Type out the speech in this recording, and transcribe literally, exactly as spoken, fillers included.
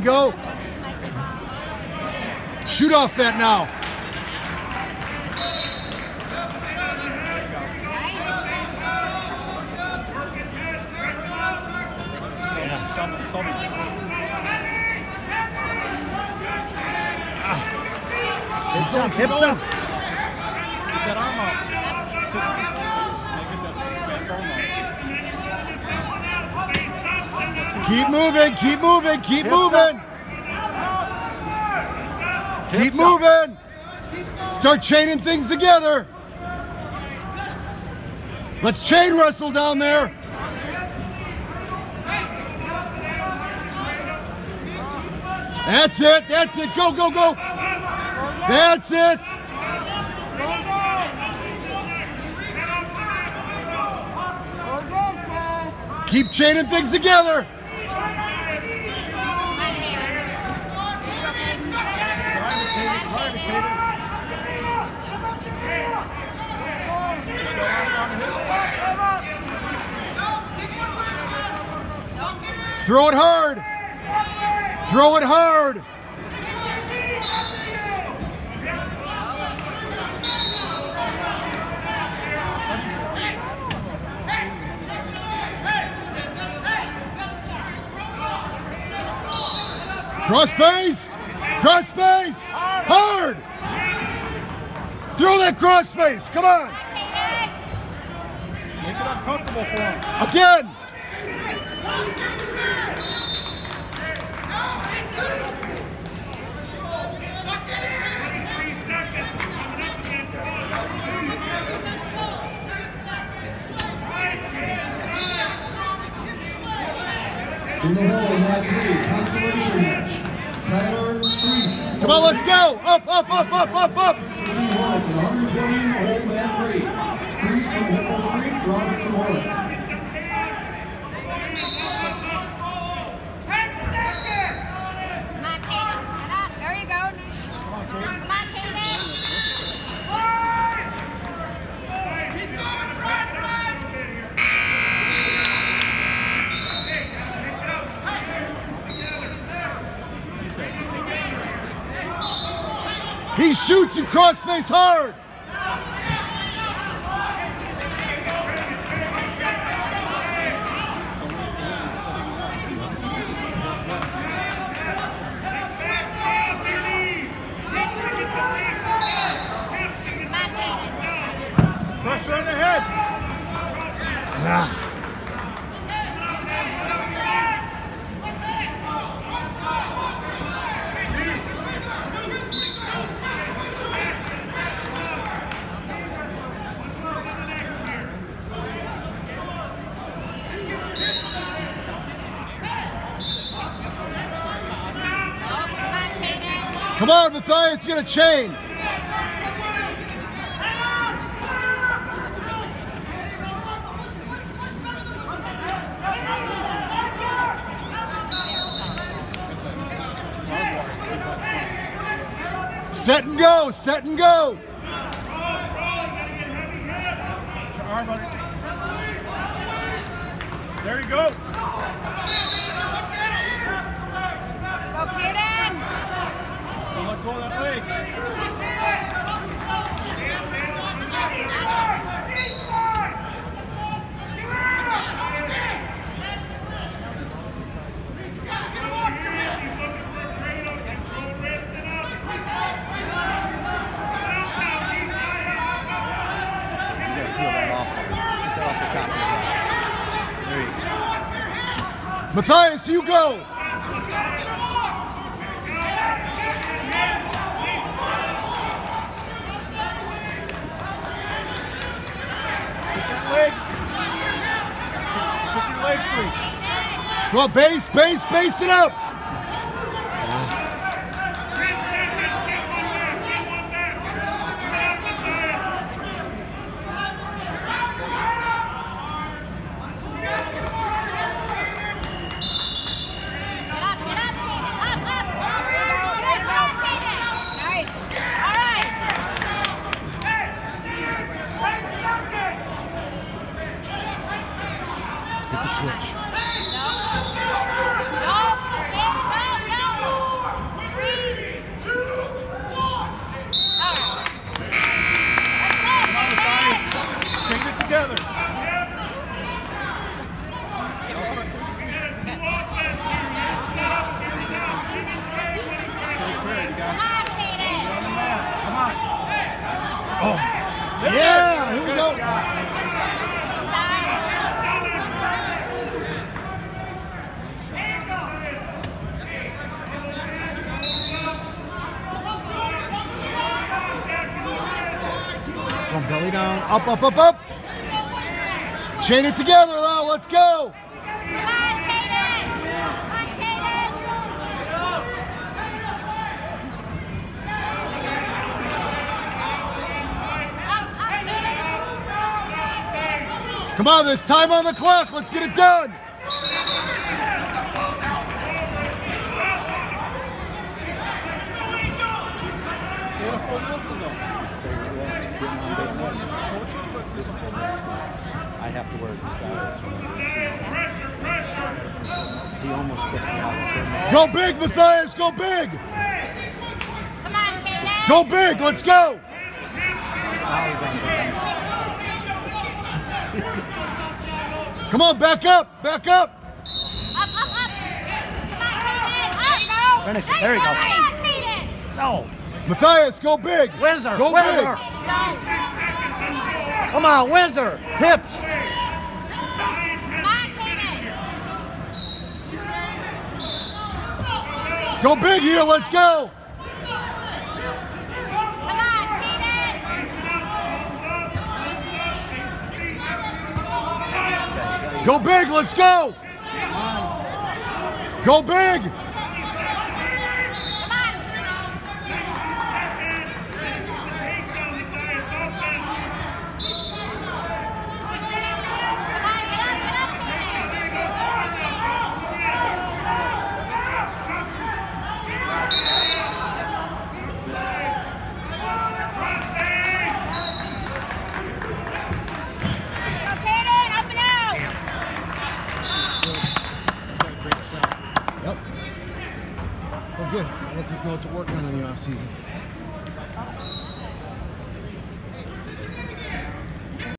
go. Shoot off that now. Hips up, hips up. Get that arm up. Keep moving, keep moving, keep Hips moving. Keep Hips moving. Start chaining things together. Let's chain wrestle down there. That's it, that's it. Go, go, go. That's it. Keep chaining things together. Throw it hard. Throw it hard. Cross face. Cross face. Hard. Throw that cross face. Come on. Make it uncomfortable for him. Again. In the hole, mat three, consolation match. Tyler Priest. Come on, let's go. Up, up, up, up, up, up. one hundred twenty in the hole, mat three. Priest from hole three, Robert from hole. ten seconds! Come on, Kaden. Get up. There you go. Come on, Kaden. Five! Keep going, try, try! He shoots you cross face hard. Pressure in the head. Ah. Come on, Matthias, you got a chain. Set and go, set and go. There you go. Go, Kaden. Don't let go of that leg. Matthias, you go. Leg. Kick your leg free. Come on, base, base, base it up. Hit the switch. No. No. belly down. Up, up, up, up. Chain it together, Lau. Let's go. Come on, Kaden! Come on, Kaden! Up, up, Come on, there's time on the clock. Let's get it done. I have to wear disguise when I season. He almost kicked me out. Go big, Matthias. Go big. Come on, Kaden! Go big. Let's go. Come on, back up. Back up. Up, up, up! Come on, Kaden! Up! Finish it. There you go. Nice, Kaden! No. Matthias, go big. Whizzer. Go Whizzer. big. Come on, Whizzer. Hips. Come on, Kaden! Go big here. Let's go. Come on, Kaden! Go big. Let's go. Go big. Come on! Come on, get up, get up, Kaden! Let's go, Kaden! Up and out! Yep. So good. That lets us know what to work on in the off season.